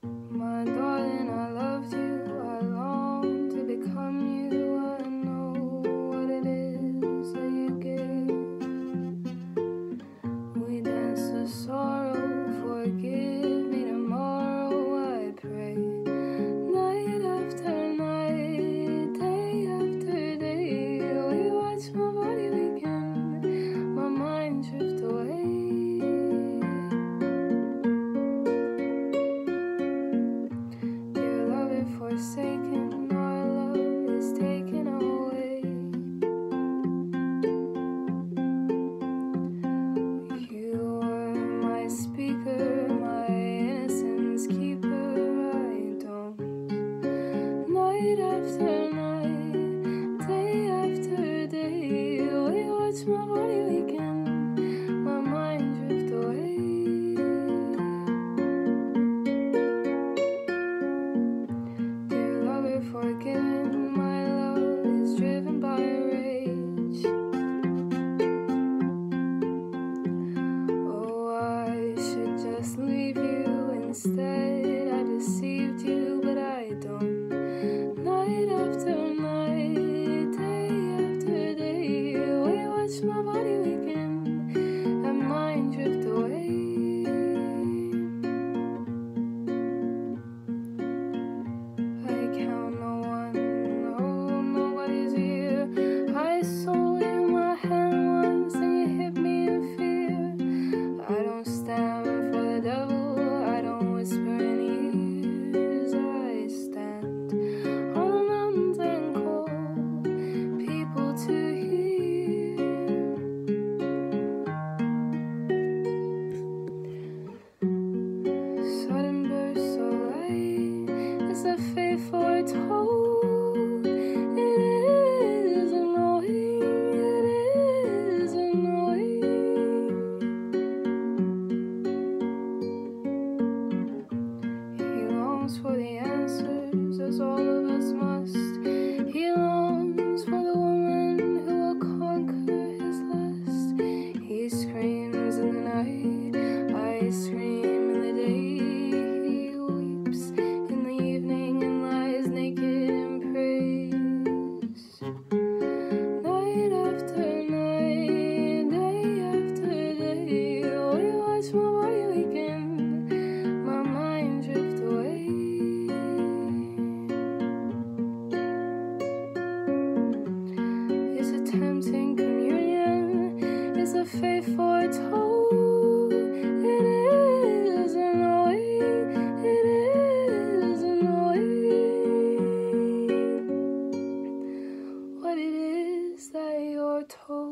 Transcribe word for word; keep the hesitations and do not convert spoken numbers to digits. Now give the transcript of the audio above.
My darling, I loved you, I long to become you. I know what it is that you gave. We dance to sorrow, forgive me tomorrow, I pray. Night after night, day after day, we watch my body weaken, my mind drift away. Forsaken, our love is taken away. You were my speaker, my innocence keeper. I don't. Night after night, day after day, we watch my body weaken, my mind drift away. Forgiven, my love is driven by rage. Oh, I should just leave you. Instead, I deceived you, but I don't. Night after night, day after day, we watch my body weaken and mine drift away. A fate foretold. It is annoying, it is annoying. He longs for the answers, as all of us must. He longs for the woman who will conquer his lust. He screams in the night, I scream in the day. He weeps in the evening and lies naked in praise. Night after night, day after day, we watch my body weaken, my mind drift away. It's a tempting communion, it's a fate foretold. It is annoying, it is what it is that you're told.